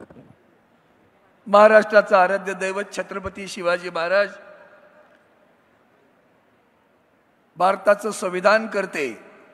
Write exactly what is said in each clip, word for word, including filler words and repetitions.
महाराष्ट्राचा आराध्य दैवत छत्रपती शिवाजी महाराज, भारताचं संविधान करते,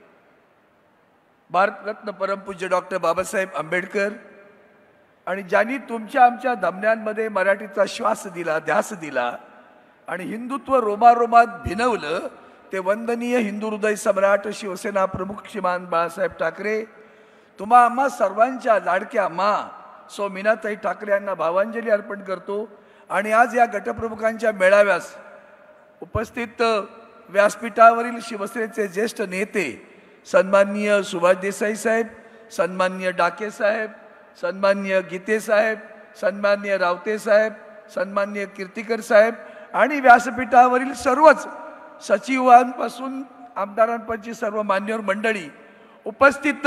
भारतरत्न परमपूज्य डॉक्टर बाबासाहेब आंबेडकर, आणि ज्यांनी तुमच्या आमच्या धमन्यांमध्ये मराठीचा श्वास दिला, ध्यास दिला आणि हिंदुत्व रोमारोमात भिनवलं, ते वंदनीय हिंदू हृदय सम्राट शिवसेना प्रमुख श्रीमान बाळासाहेब ठाकरे, तुम्हा आम्हा सर्वांच्या लाडक्या मा सौ मीनाताई ठाकरे यांना भावांजली अर्पण करतो। आणि आज या गटप्रमुखांच्या मेळाव्यास उपस्थित व्यासपीठावरील शिवसेनेचे ज्येष्ठ नेते सन्माननीय सुभाष देसाई साहेब, सन्माननीय डाके साहेब, सन्माननीय गीते साहेब, सन्माननीय रावते साहेब, सन्माननीय कीर्तिकर साहेब आणि व्यासपीठावरील सर्वच सचिवांपासून आमदारांपर्यंतची सर्व मान्यवर मंडळी, उपस्थित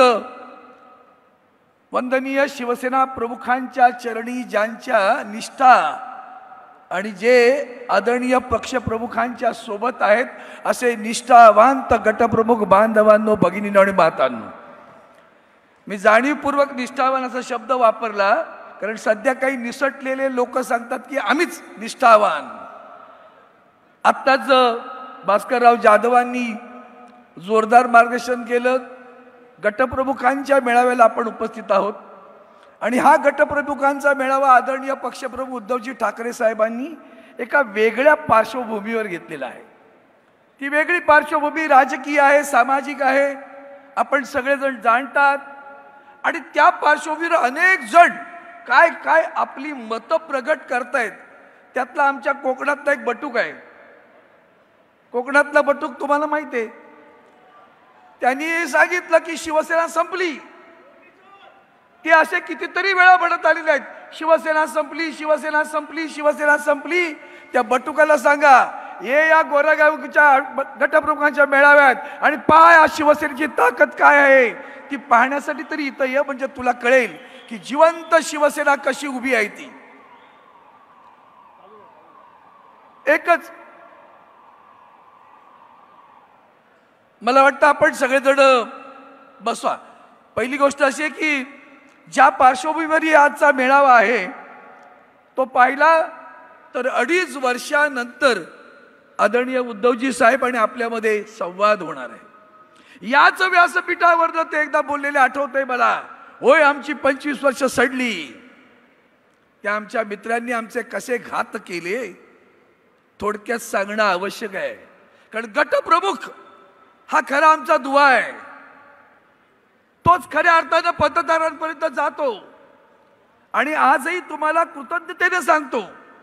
वंदनीय शिवसेना प्रमुखांच्या चरणी ज्यांच्या निष्ठा आणि जे आदरणीय पक्षप्रमुखांच्या सोबत आहेत, असे निष्ठावंत गटप्रमुख बांधवांनो, भगिनींनो आणि मातांनो, मी जाणीवपूर्वक निष्ठावान असा शब्द वापरला कारण सध्या काही निसटलेले लोक सांगतात की आम्हीच निष्ठावान। आत्ताच भास्करराव जाधवांनी जोरदार मार्गदर्शन केलं। गटप्रमुखांच्या मेळाव्याला आपण उपस्थित आहोत आणि हा गटप्रमुखांचा मेळावा आदरणीय पक्षप्रमुख उद्धवजी ठाकरे साहेबांनी एका वेगळ्या पार्श्वभूमीवर घेतलेला आहे। ती वेगळी पार्श्वभूमी राजकीय आहे, सामाजिक आहे, आपण सगळेजण जाणतात। आणि त्या पार्श्वभूमीवर अनेक जण काय काय आपली मतं प्रगट करतायत। त्यातला आमच्या कोकणातला एक बटूक आहे, कोकणातला बटूक तुम्हाला माहिती आहे, त्यांनी सांगितलं की शिवसेना संपली। ते असे कितीतरी वेळा म्हणत आलेले आहेत, शिवसेना संपली, शिवसेना संपली, शिवसेना संपली। त्या बटुकाला सांगा, ये या गोरेगावच्या गटप्रमुखांच्या मेळाव्यात आणि पहा शिवसेनेची ताकद काय आहे, ती पाहण्यासाठी तरी इथं ये, म्हणजे तुला कळेल की जिवंत शिवसेना कशी उभी आहे। ती एकच मला वाटतं आपण सगळेजण बसवा। पहिली गोष्ट अशी आहे की ज्या पार्श्वभूमीवर आजचा मेळावा आहे तो पाहिला तर अडीच वर्षानंतर आदरणीय उद्धवजी साहेब आणि आपल्यामध्ये संवाद होणार आहे। याच व्यासपीठावर ते एकदा बोललेले आठवतंय मला, होय आमची पंचवीस वर्ष सडली, त्या आमच्या मित्रांनी आमचे कसे घात केले थोडक्यात सांगणं आवश्यक आहे। कारण गटप्रमुख हा खरा आमचा दुवा आहे, तोच खऱ्या अर्थानं मतदारांपर्यंत जातो। आणि आजही तुम्हाला कृतज्ञतेने सांगतो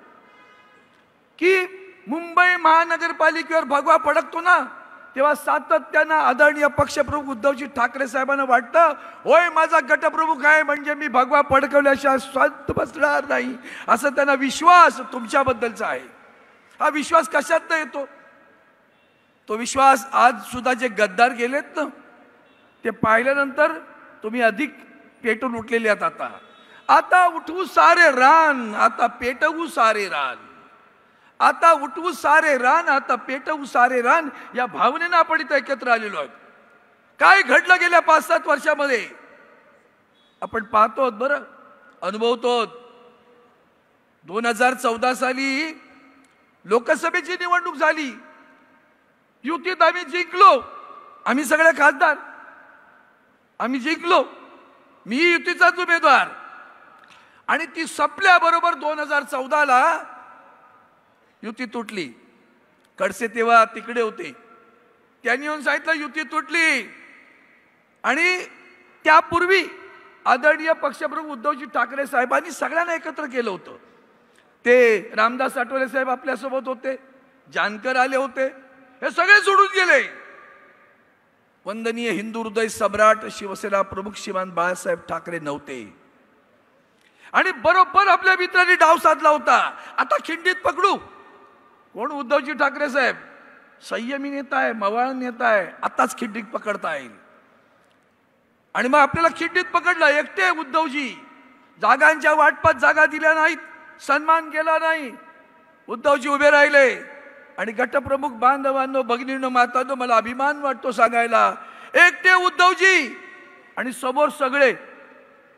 की मुंबई महानगरपालिकेवर भगवा फडकतो ना, तेव्हा सातत्यानं आदरणीय पक्षप्रमुख उद्धवजी ठाकरे साहेबांना वाटतं, होय माझा गटप्रमुख आहे म्हणजे मी भगवा फडकवल्याशिवाय शांत बसणार नाही, असं त्यांना विश्वास तुमच्याबद्दलचा आहे। हा विश्वास कशात येतो? तो विश्वास आज सुद्धा जे गद्दार गेलेत ना, ते पाहिल्यानंतर तुम्ही अधिक पेटून उठलेले आहात। आता आता उठवू सारे रान, आता पेटवू सारे रान, आता उठवू सारे रान, आता पेटवू सारे रान, या भावनेनं आपण इथं एकत्र आलेलो आहोत। काय घडलं गेल्या पाच सात वर्षामध्ये आपण पाहतो, बरं अनुभवतो। दोन हजार चौदा साली लोकसभेची निवडणूक झाली, युतीत आम्ही जिंकलो, आम्ही सगळे खासदार आम्ही जिंकलो, मी युतीचाच उमेदवार। आणि ती संपल्याबरोबर दोन हजार चौदा ला युती तुटली। खडसे तेव्हा तिकडे होते, त्यांनी येऊन सांगितलं युती तुटली। आणि त्यापूर्वी आदरणीय पक्षप्रमुख उद्धवजी ठाकरे साहेबांनी सगळ्यांना एकत्र केलं होतं। ते रामदास आठवले साहेब आपल्यासोबत होते, जानकर आले होते, हे सगळे सोडून गेले। वंदनीय हिंदू हृदय सम्राट शिवसेना प्रमुख श्रीमान बाळासाहेब ठाकरे नव्हते। आणि बरोबर आपल्या मित्रांनी डाव साधला होता, आता खिंडीत पकडू। कोण? उद्धवजी ठाकरे साहेब संयमी नेता आहे, मवाळ नेता आहे, आताच खिंडीत पकडता येईल। आणि मग आपल्याला खिंडीत पकडलं एकटे उद्धवजी, जागांच्या वाटपात जागा दिल्या नाहीत, सन्मान केला नाही, उद्धवजी उभे राहिले। आणि गटप्रमुख बांधवांनो, भगिनींनो, मातांनो, मला अभिमान वाटतो सांगायला, एकटे उद्धवजी आणि समोर सगळे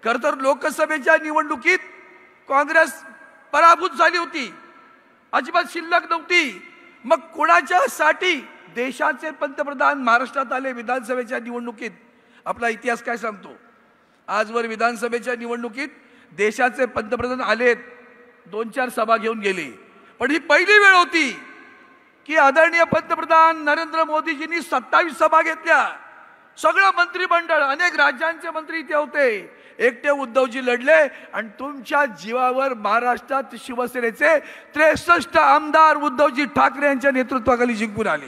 खर तर लोकसभेच्या निवडणुकीत काँग्रेस पराभूत झाली होती, अजिबात शिल्लक नव्हती. मग कोणाच्यासाठी देशाचे पंतप्रधान महाराष्ट्रात आले विधानसभेच्या निवडणुकीत? आपला इतिहास काय सांगतो? आजवर विधानसभेच्या निवडणुकीत देशाचे पंतप्रधान आलेत, दोन चार सभा घेऊन गेले, पण ही पहिली वेळ होती की आदरणीय पंतप्रधान नरेंद्र मोदीजींनी सत्तावीस सभा घेतल्या. सगळं मंत्रिमंडळ, अनेक राज्यांचे मंत्री इथे होते. एकटे उद्धवजी लढले आणि तुमच्या जीवावर महाराष्ट्रात शिवसेनेचे त्रेसष्ट आमदार उद्धवजी ठाकरे यांच्या नेतृत्वाखाली जिंकून आले.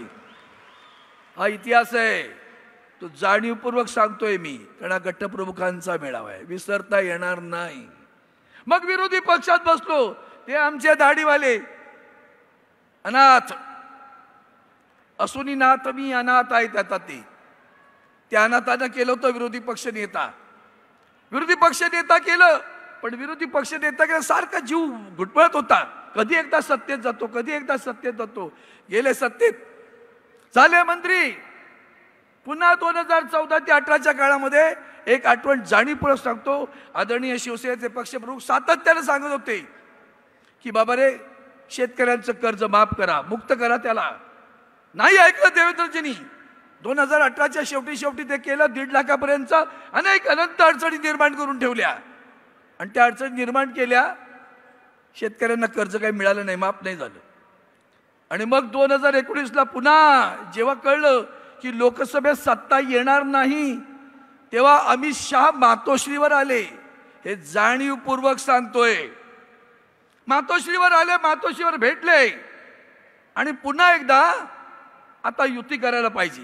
हा इतिहास आहे, तो जाणीवपूर्वक सांगतोय मी, कारण हा गटप्रमुखांचा मेळावा आहे, विसरता येणार नाही. मग विरोधी पक्षात बसलो, ते आमचे दाढीवाले अनाथ असूनही नाथ मी अनाथ आहेत. आता ते त्या अनाथानं केलं होतं विरोधी पक्ष नेता, विरोधी पक्ष नेता केलं, पण विरोधी पक्ष नेता केलं सारखा जीव घुटमळत होता. कधी एकदा सत्तेत जातो, कधी एकदा सत्तेत जातो. गेले सत्तेत, झाले मंत्री. पुन्हा दोन हजार चौदा ते अठराच्या काळामध्ये एक आठवण जाणीवपूर्वक सांगतो, आदरणीय शिवसेनेचे पक्षप्रमुख सातत्याने सांगत होते की बाबा रे, शेतकऱ्यांचं कर्ज माफ करा, मुक्त करा त्याला. नाही ऐकलं देवेंद्रजींनी. दोन हजार अठराच्या शेवटी शेवटी ते केलं. दीड लाखापर्यंत अनेक अनंत अडचणी निर्माण करून ठेवल्या आणि त्या अडचणी निर्माण केल्या. शेतकऱ्यांना कर्ज काही मिळालं नाही, माफ नाही झालं. आणि मग दोन हजार एकोणीसला पुन्हा जेव्हा कळलं की लोकसभेत सत्ता येणार नाही, तेव्हा अमित शहा मातोश्रीवर आले. हे जाणीवपूर्वक सांगतोय. मातोश्रीवर आले, मातोश्रीवर भेटले आणि पुन्हा एकदा आता युती करायला पाहिजे.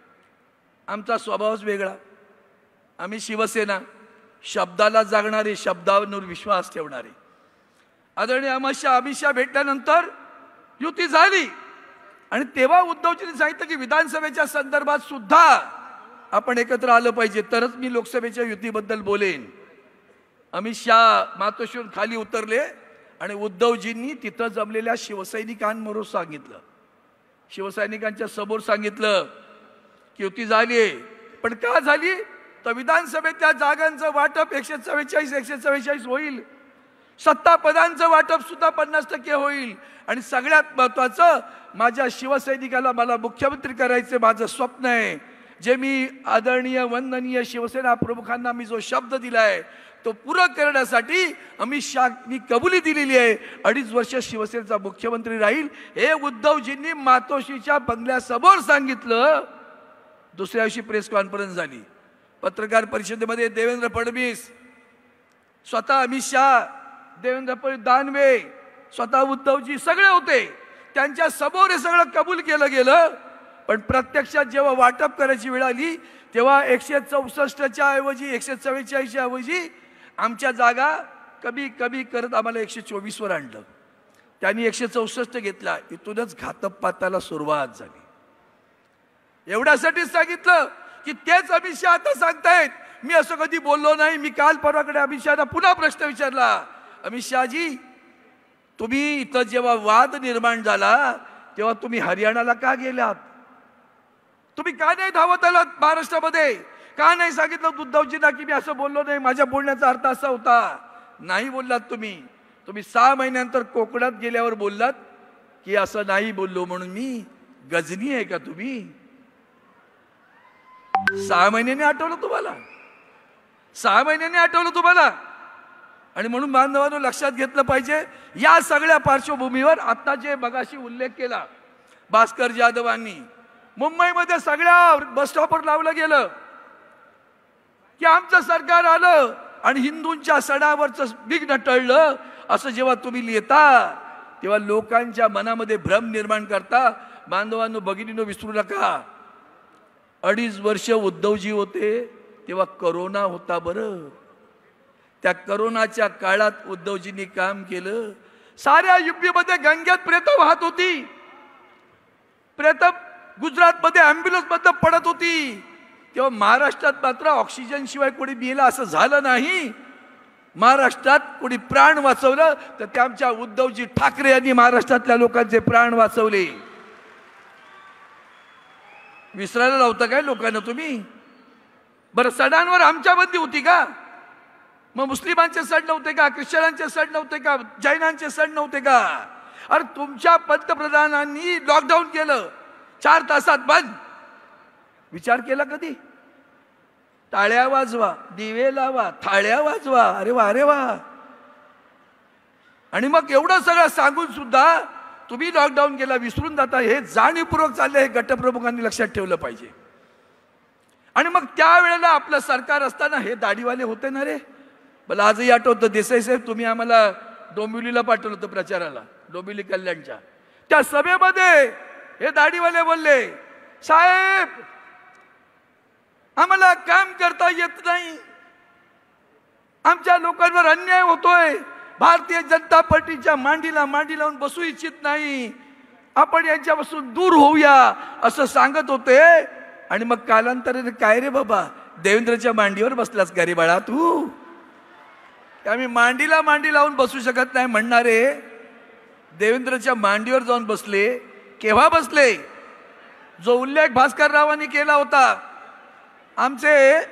आमचा स्वभावच वेगळा. आम्ही शिवसेना शब्दाला जागणारे, शब्दावर विश्वास ठेवणारे. आदरणीय अमित शहा अमित शहा भेटल्यानंतर युती झाली आणि तेव्हा उद्धवजींनी सांगितलं की विधानसभेच्या संदर्भात सुद्धा आपण एकत्र आलं पाहिजे, तरच मी लोकसभेच्या युतीबद्दल बोलेन. अमित शहा मातोश्रीवरून खाली उतरले आणि उद्धवजींनी तिथं जमलेल्या शिवसैनिकांबरोबर सांगितलं, शिवसैनिकांच्या समोर सांगितलं की युती झाली आहे. पण का झाली? तर विधानसभेतल्या जागांचं वाटप एकशे चव्वेचाळीस एकशे चव्वेचाळीस होईल, सत्ता पदांचं वाटप सुद्धा पन्नास टक्के होईल आणि सगळ्यात महत्वाचं, माझ्या शिवसैनिकाला मला मुख्यमंत्री करायचे माझं स्वप्न आहे. जे मी आदरणीय वंदनीय शिवसेना प्रमुखांना मी जो शब्द दिलाय तो पूर्ण करण्यासाठी अमित शहानी कबुली दिलेली आहे. अडीच वर्ष शिवसेनेचा मुख्यमंत्री राहील हे उद्धवजींनी मातोश्रीच्या बंगल्यासमोर सांगितलं. दुसऱ्या दिवशी प्रेस कॉन्फरन्स झाली. पत्रकार परिषदेमध्ये देवेंद्र फडणवीस, स्वतः अमित शहा, देवेंद्र फडणवीस, दानवे, स्वतः उद्धवजी सगळे होते. त्यांच्या समोर हे सगळं कबूल केलं गेलं. पण प्रत्यक्षात जेव्हा वाटप करायची वेळ आली तेव्हा एकशे चौसष्टच्या ऐवजी एकशे चव्वेचाळीसच्या ऐवजी आमच्या जागा कमी कमी करत आम्हाला एकशे चोवीस वर आणलं. त्यांनी एकशे चौसष्ट घेतला. इथूनच घातपाताला सुरुवात झाली. एवढ्यासाठी सांगितलं की तेच अमित शहा आता सांगतायत मी असं कधी बोललो नाही. मी काल परवाकडे अमित शहाना पुन्हा प्रश्न विचारला, अमित शहाजी तुम्ही इथं जेव्हा वाद निर्माण झाला तेव्हा तुम्ही हरियाणाला का गेलात? तुम्ही का नाही धावत आलात महाराष्ट्रामध्ये? का नाही सांगितलं उद्धवजींना की मी असं बोललो नाही, माझ्या बोलण्याचा अर्थ असा होता? नाही बोललात तुम्ही. तुम्ही सहा महिन्यानंतर कोकणात गेल्यावर बोललात की असं नाही बोललो म्हणून मी. गजनी आहे का तुम्ही? सहा महिन्यांनी आठवलं तुम्हाला, सहा महिन्यांनी आठवलं तुम्हाला. आणि म्हणून बांधवांनो लक्षात घेतलं पाहिजे. या सगळ्या पार्श्वभूमीवर आता जे मगाशी उल्लेख केला भास्कर जाधवांनी, मुंबईमध्ये सगळ्या बस स्टॉपवर लावलं गेलं की आमचं सरकार आलं आणि हिंदूंच्या सणावरचं विघ्न टळलं असं जेव्हा तुम्ही लिहिता तेव्हा लोकांच्या मनामध्ये भ्रम निर्माण करता. बांधवांनो भगिनींनो विसरू नका, अडीच वर्ष उद्धवजी होते तेव्हा करोना होता. बरं, त्या करोनाच्या काळात उद्धवजींनी काम केलं. साऱ्या युपीमध्ये गंगेत प्रेत वाहत होती. प्रेत गुजरातमध्ये ॲम्ब्युलन्स मध्ये पडत होती. तेव्हा महाराष्ट्रात मात्र ऑक्सिजन शिवाय कोणी मेलं असं झालं नाही. महाराष्ट्रात कोणी प्राण वाचवलं तर ते आमच्या उद्धवजी ठाकरे यांनी महाराष्ट्रातल्या लोकांचे प्राण वाचवले. विसरायला लावता काय लोकांना तुम्ही? बरं, सणांवर आमच्या बंदी होती का? मग मुस्लिमांचे सण नव्हते का, ख्रिश्चनांचे सण नव्हते का, जैनांचे सण नव्हते का? अरे तुमच्या पंतप्रधानांनी लॉकडाऊन केलं, चार तासात बंद. विचार केला कधी? टाळ्या वाजवा, दिवे लावा, थाळ्या वाजवा, अरे वा अरे वा. आणि मग एवढं सगळं सांगून सुद्धा तुम्ही लॉकडाऊन केला, विसरून जाता. हे जाणीवपूर्वक चाललंय, हे गटप्रमुखांनी लक्षात ठेवलं पाहिजे. आणि मग त्यावेळेला आपलं सरकार असताना हे दाढीवाले होते ना रे. मला आजही आठवतं, देसाई साहेब तुम्ही आम्हाला डोंबिवलीला पाठवलं होतं प्रचाराला, डोंबिवली कल्याणच्या त्या सभेमध्ये हे दाढीवाले बोलले, साहेब आम्हाला काम करता येत नाही, आमच्या लोकांवर अन्याय होतोय, भारतीय जनता पार्टीच्या मांडीला मांडी लावून बसू इच्छित नाही, आपण यांच्यापासून दूर होऊया असं सांगत होते. आणि मग कालांतराने काय रे बाबा, देवेंद्रच्या मांडीवर बसलास का रे बाळा तू? आम्ही मांडीला मांडी लावून बसू शकत नाही म्हणणारे देवेंद्रच्या मांडीवर जाऊन बसले. केव्हा बसले? जो उल्लेख भास्कररावांनी केला होता, आमचे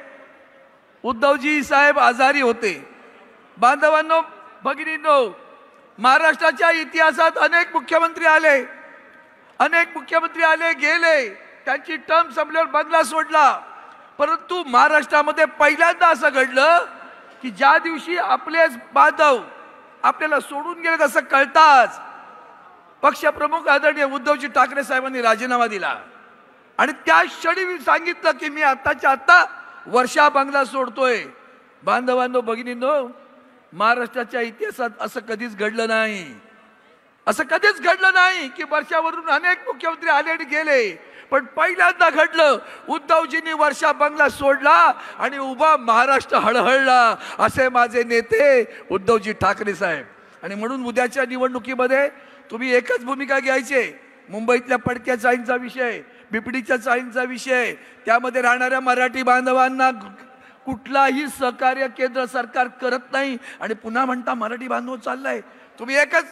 उद्धवजी साहेब आजारी होते. बांधवांनो, भगिनींनो, महाराष्ट्राच्या इतिहासात अनेक मुख्यमंत्री आले, अनेक मुख्यमंत्री आले गेले, त्यांची टर्म संपल्यावर बंगला सोडला. परंतु महाराष्ट्रामध्ये पहिल्यांदा असं घडलं की ज्या दिवशी आपलेच बांधव आपल्याला सोडून गेले कसं कळताच पक्षप्रमुख आदरणीय उद्धवजी ठाकरे साहेबांनी राजीनामा दिला. आणि त्या क्षणी मी सांगितलं की मी आताच्या आता वर्षा बंगला सोडतोय. बांधवांनो, भगिनींनो, महाराष्ट्राच्या इतिहासात असं कधीच घडलं नाही, असं कधीच घडलं नाही की वर्षावरून अनेक मुख्यमंत्री आले आणि गेले. पण पहिल्यांदा घडलं, उद्धवजींनी वर्षा बंगला सोडला आणि उभा महाराष्ट्र हळहळला. असे माझे नेते उद्धवजी ठाकरे साहेब. आणि म्हणून उद्याच्या निवडणुकीमध्ये तुम्ही एकच भूमिका घ्यायची. मुंबईतल्या पडक्या चाळींचा विषय, बिपडीच्या चाळींचा विषय, त्यामध्ये राहणाऱ्या मराठी बांधवांना कुठलाही सहकार्य केंद्र सरकार करत नाही. आणि पुन्हा म्हणता मराठी बांधव चाललाय. तुम्ही एकच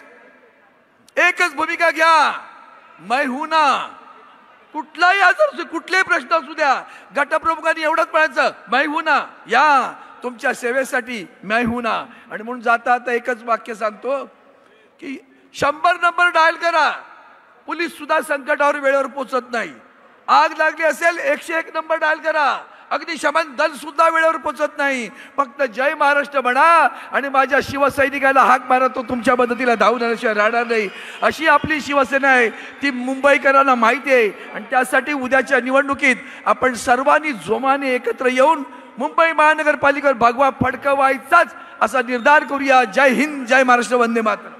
एकच भूमिका घ्या, मै हूं ना. कुठलाही आजार, कुठलेही प्रश्न असू द्या, गटप्रमुखांनी एवढंच म्हणायचं, मै हूं ना, या तुमच्या सेवेसाठी मै हूं ना. आणि म्हणून जाता आता एकच वाक्य सांगतो की शंभर नंबर डायल करा, पोलीस सुद्धा संकटावर वेळेवर पोहोचत नाही. आग लागली असेल एकशे एक नंबर डायल करा, अग्निशमन दल सुद्धा वेळेवर पोहोचत नाही. फक्त जय महाराष्ट्र म्हणा आणि माझ्या शिवसैनिकाला हाक मारा, तो तुमच्या मदतीला धावून आल्याशिवाय राहणार नाही. अशी आपली शिवसेना आहे, ती मुंबईकरांना माहिती आहे. आणि त्यासाठी उद्याच्या निवडणुकीत आपण सर्वांनी जोमाने एकत्र येऊन मुंबई महानगरपालिकेवर भगवा फडकवायचाच असा निर्धार करूया. जय हिंद, जय महाराष्ट्र, वंदे मातरम.